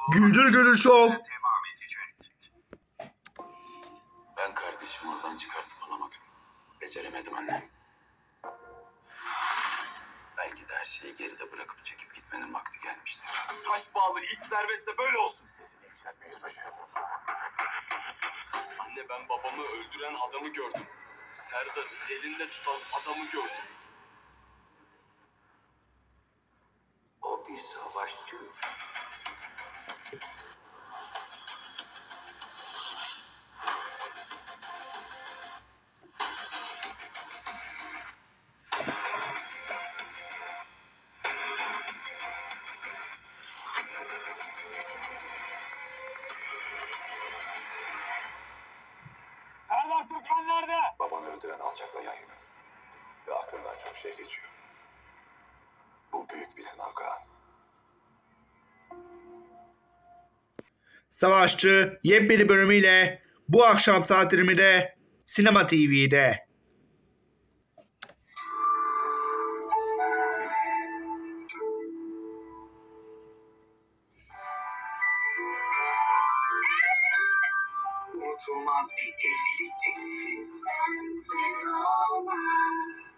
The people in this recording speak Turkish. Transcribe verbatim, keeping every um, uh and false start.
Güldür Güldür Show. Ben kardeşimi oradan çıkartıp alamadım. Beceremedim annem. Belki de her şeyi geride bırakıp çekip gitmenin vakti gelmiştir. Taş bağlı iç serbestse böyle olsun. Sesini yükseltme yüzbaşı. Anne, ben babamı öldüren adamı gördüm. Serdar'ı elinde tutan adamı gördüm. O bir savaşçı. Serdar Türkmen nerede? Babanı öldüren alçakla yan yanasın. Ve aklından çok şey geçiyor. Bu büyük bir sınav Kaan. Savaşçı yepyeni bölümüyle bu akşam saat yirmide Sinema T V'de. Unutulmaz bir evlilik teklifi. Sensiz olmaz.